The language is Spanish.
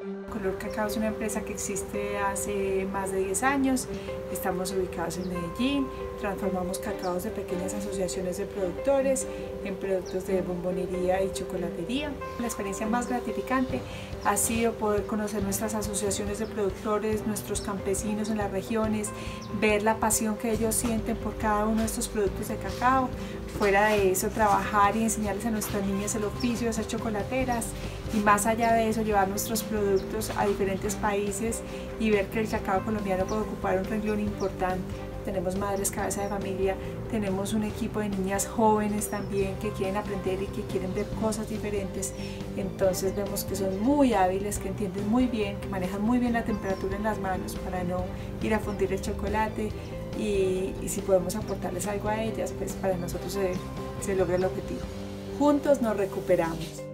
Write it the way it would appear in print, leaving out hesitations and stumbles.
Color Cacao es una empresa que existe hace más de 10 años, estamos ubicados en Medellín, transformamos cacaos de pequeñas asociaciones de productores en productos de bombonería y chocolatería. La experiencia más gratificante ha sido poder conocer nuestras asociaciones de productores, nuestros campesinos en las regiones, ver la pasión que ellos sienten por cada uno de estos productos de cacao. Fuera de eso, trabajar y enseñarles a nuestras niñas el oficio de ser chocolateras y más allá de eso, llevar nuestros productos a diferentes países y ver que el cacao colombiano puede ocupar un renglón importante. Tenemos madres cabeza de familia, tenemos un equipo de niñas jóvenes también que quieren aprender y que quieren ver cosas diferentes, entonces vemos que son muy hábiles, que entienden muy bien, que manejan muy bien la temperatura en las manos para no ir a fundir el chocolate y si podemos aportarles algo a ellas, pues para nosotros se logra el objetivo. Juntos nos recuperamos.